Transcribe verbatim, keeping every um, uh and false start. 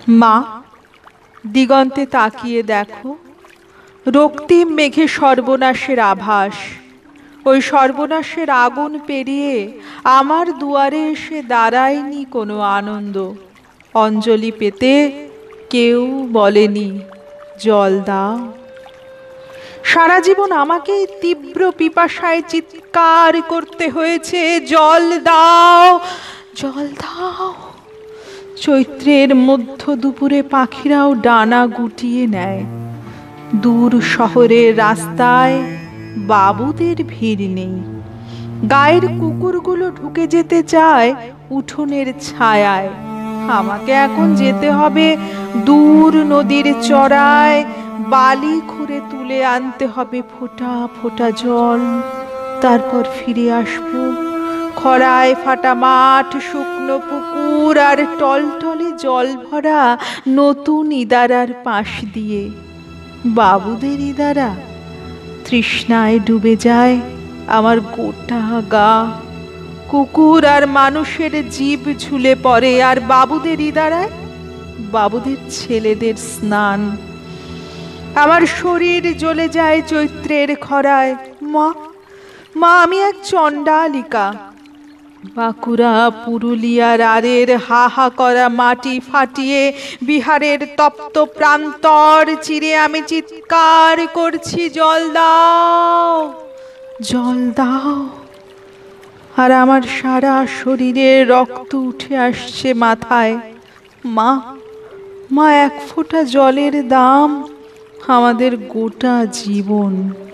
মা, দিগন্তে তাকিয়ে দেখো, রক্তিম মেঘে সর্বনাশের আভাস। ওই সর্বনাশের আগুন পেরিয়ে আমার দুয়ারে এসে দাঁড়ায়নি কোনো আনন্দ। অঞ্জলি পেতে কেউ বলেনি জল দাও। সারা জীবন আমাকেই তীব্র পিপাসায় চিৎকার করতে হয়েছে, জল দাও, জল দাও। চৈত্রের মধ্য দুপুরে পাখিরাও ডানা গুটিয়ে নেয়। দূর শহরের রাস্তায় বাবুদের ভিড় নেই। গায়ের কুকুরগুলো ঢুকে যেতে চায় উঠোনের ছায়ায়। আমাকে এখন যেতে হবে দূর নদীর চড়ায়, বালি খুঁড়ে তুলে আনতে হবে ফোঁটা ফোঁটা জল। তারপর ফিরে আসবো খরায় ফাটা মাঠ, শুকনো পুকুর আর টলটলে জল ভরা নতুন ইদারার পাশ দিয়ে। বাবুদের ইদারা, তৃষ্ণায় ডুবে যায় আমার গোটা গা। কুকুর আর মানুষের জীব ঝুলে পড়ে, আর বাবুদের ইদারায় বাবুদের ছেলেদের স্নান। আমার শরীর জ্বলে যায় চৈত্রের খরায়। মা, মা, আমি এক চণ্ডালিকা। বাঁকুড়া পুরুলিয়ার আরের হা হা করা মাটি ফাটিয়ে বিহারের তপ্ত প্রান্তর চিরে আমি চিৎকার করছি, জল দাও, জল দাও। আর আমার সারা শরীরে রক্ত উঠে আসছে মাথায়। মা, মা, এক ফোঁটা জলের দাম আমাদের গোটা জীবন।